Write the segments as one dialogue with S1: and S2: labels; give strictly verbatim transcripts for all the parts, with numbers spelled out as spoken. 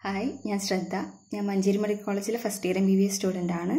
S1: Hi, ഞാൻ ശ്രദ്ധ. ഞാൻ Manjeri medical കോളേജിലെ first year M B B S student ആണ്.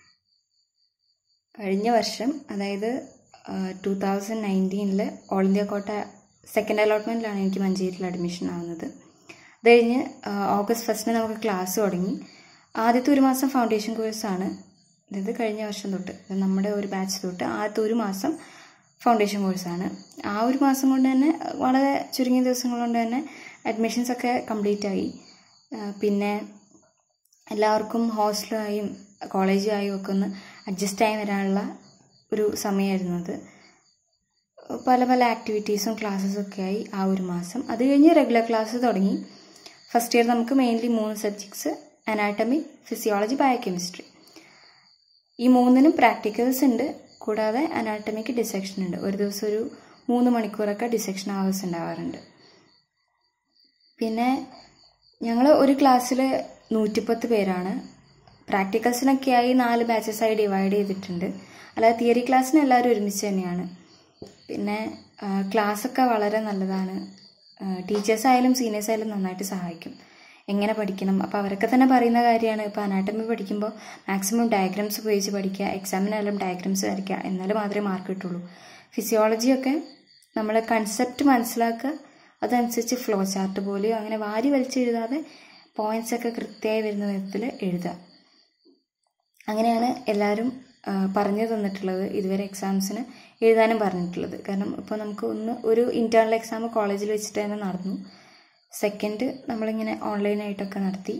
S1: കഴിഞ്ഞ വർഷം, അതായത് ടു തൗസൻഡ് നയൻറ്റീനിൽ ഓൾ ഇന്ത്യ കോട്ട സെക്കൻഡ് അലോട്ട്മെൻറ്റിലാണ് എനിക്ക് മഞ്ചേരിയിൽ അഡ്മിഷൻ ആവുന്നത്. അത് കഴിഞ്ഞ് ഓഗസ്റ്റ് ഫസ്റ്റിന് നമുക്ക് ക്ലാസ് തുടങ്ങി. ആദ്യത്തെ ഒരു മാസം ഫൗണ്ടേഷൻ കോഴ്സാണ്. അതായത് കഴിഞ്ഞ വർഷം തൊട്ട് നമ്മുടെ ഒരു ബാച്ച് തൊട്ട് ആദ്യത്തെ ഒരു മാസം ഫൗണ്ടേഷൻ കോഴ്സാണ്. ആ ഒരു മാസം കൊണ്ട് തന്നെ വളരെ ചുരുങ്ങിയ ദിവസങ്ങൾ കൊണ്ട് തന്നെ അഡ്മിഷൻസൊക്കെ കംപ്ലീറ്റ് ആയി. പിന്നെ എല്ലാവർക്കും ഹോസ്റ്റലായും കോളേജായും ഒക്കെ ഒന്ന് അഡ്ജസ്റ്റ് ആയി വരാനുള്ള ഒരു സമയമായിരുന്നു അത്. പല പല ആക്ടിവിറ്റീസും ക്ലാസ്സസും ഒക്കെ ആയി ആ ഒരു മാസം. അത് കഴിഞ്ഞ് റെഗുലർ ക്ലാസ് തുടങ്ങി. ഫസ്റ്റ് ഇയർ നമുക്ക് മെയിൻലി മൂന്ന് സബ്ജക്ട്സ്: അനാട്ടമി, ഫിസിയോളജി, ബയോകെമിസ്ട്രി. ഈ മൂന്നിനും പ്രാക്ടിക്കൽസ് ഉണ്ട്. കൂടാതെ അനാട്ടമിക്ക് ഡിസെക്ഷൻ ഉണ്ട്. ഒരു ദിവസം ഒരു മൂന്ന് മണിക്കൂറൊക്കെ ഡിസെക്ഷൻ അവേഴ്സ് ഉണ്ടാവാറുണ്ട്. പിന്നെ ഞങ്ങൾ ഒരു ക്ലാസ്സിൽ നൂറ്റിപ്പത്ത് പേരാണ്. പ്രാക്ടിക്കൽസിനൊക്കെയായി നാല് ബാച്ചസായി ഡിവൈഡ് ചെയ്തിട്ടുണ്ട്. അല്ലാതെ തിയറി ക്ലാസ്സിന് എല്ലാവരും ഒരുമിച്ച് തന്നെയാണ്. പിന്നെ ക്ലാസ്സൊക്കെ വളരെ നല്ലതാണ്. ടീച്ചേഴ്സായാലും സീനിയേഴ്സായാലും നന്നായിട്ട് സഹായിക്കും എങ്ങനെ പഠിക്കണം. അപ്പോൾ അവരൊക്കെ തന്നെ പറയുന്ന കാര്യമാണ്. ഇപ്പോൾ അനാട്ടമി പഠിക്കുമ്പോൾ മാക്സിമം ഡയഗ്രാംസ് ഉപയോഗിച്ച് പഠിക്കുക, എക്സാമിനായാലും ഡയഗ്രാംസ് വരയ്ക്കുക, എന്നാലും മാത്രമേ മാർക്ക് കിട്ടുള്ളൂ. ഫിസിയോളജിയൊക്കെ നമ്മൾ കൺസെപ്റ്റ് മനസ്സിലാക്കുക, അതനുസരിച്ച് ഫ്ലോ ചാർട്ട് പോലെയോ അങ്ങനെ വാരി വലിച്ചെഴുതാതെ പോയിന്റ്സ് ഒക്കെ കൃത്യമായി വരുന്ന വിധത്തിൽ എഴുതുക. അങ്ങനെയാണ് എല്ലാവരും പറഞ്ഞു തന്നിട്ടുള്ളത്. ഇതുവരെ എക്സാംസിന് എഴുതാനും പറഞ്ഞിട്ടുള്ളത്. കാരണം ഇപ്പോൾ നമുക്ക് ഒന്ന് ഒരു ഇൻറ്റേർണൽ എക്സാം കോളേജിൽ വെച്ചിട്ട് തന്നെ നടന്നു. സെക്കൻഡ് നമ്മളിങ്ങനെ ഓൺലൈനായിട്ടൊക്കെ നടത്തി.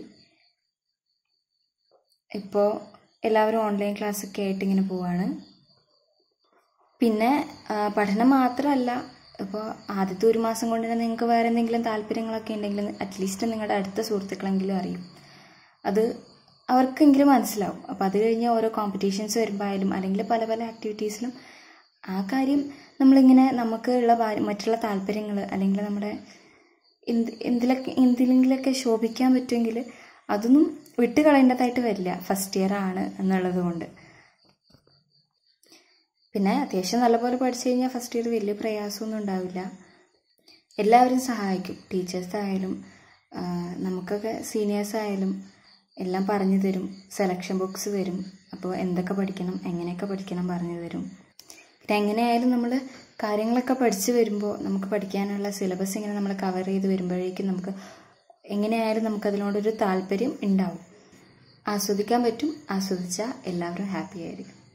S1: ഇപ്പോൾ എല്ലാവരും ഓൺലൈൻ ക്ലാസ്സൊക്കെ ആയിട്ട് ഇങ്ങനെ പോവാണ്. പിന്നെ പഠനം മാത്രമല്ല, ഇപ്പോൾ ആദ്യത്തെ ഒരു മാസം കൊണ്ട് തന്നെ നിങ്ങൾക്ക് വേറെ എന്തെങ്കിലും താല്പര്യങ്ങളൊക്കെ ഉണ്ടെങ്കിൽ അറ്റ്ലീസ്റ്റ് നിങ്ങളുടെ അടുത്ത സുഹൃത്തുക്കളെങ്കിലും അറിയും. അത് അവർക്കെങ്കിലും മനസ്സിലാവും. അപ്പോൾ അത് കഴിഞ്ഞ് ഓരോ കോമ്പറ്റീഷൻസ് വരുമ്പോഴായാലും അല്ലെങ്കിൽ പല പല ആക്ടിവിറ്റീസിലും ആ കാര്യം നമ്മളിങ്ങനെ നമുക്ക് ഉള്ള മറ്റുള്ള താല്പര്യങ്ങൾ അല്ലെങ്കിൽ നമ്മുടെ എന്ത് എന്തിലൊക്കെ എന്തിലെങ്കിലൊക്കെ ശോഭിക്കാൻ പറ്റുമെങ്കിൽ അതൊന്നും വിട്ട് കളയേണ്ടതായിട്ട് വരില്ല ഫസ്റ്റ് ഇയർ ആണ് എന്നുള്ളത് കൊണ്ട്. പിന്നെ അത്യാവശ്യം നല്ലപോലെ പഠിച്ചു കഴിഞ്ഞാൽ ഫസ്റ്റ് ഇയർ വലിയ പ്രയാസമൊന്നും ഉണ്ടാവില്ല. എല്ലാവരും സഹായിക്കും. ടീച്ചേഴ്സായാലും നമുക്കൊക്കെ സീനിയേഴ്സായാലും എല്ലാം പറഞ്ഞു തരും. സെലക്ഷൻ ബുക്സ് തരും. അപ്പോൾ എന്തൊക്കെ പഠിക്കണം, എങ്ങനെയൊക്കെ പഠിക്കണം പറഞ്ഞു തരും. പിന്നെ എങ്ങനെയായാലും നമ്മൾ കാര്യങ്ങളൊക്കെ പഠിച്ചു വരുമ്പോൾ നമുക്ക് പഠിക്കാനുള്ള സിലബസ് ഇങ്ങനെ നമ്മൾ കവർ ചെയ്ത് വരുമ്പോഴേക്കും നമുക്ക് എങ്ങനെയായാലും നമുക്കതിനോടൊരു താല്പര്യം ഉണ്ടാവും. ആസ്വദിക്കാൻ പറ്റും. ആസ്വദിച്ചാൽ എല്ലാവരും ഹാപ്പി ആയിരിക്കും.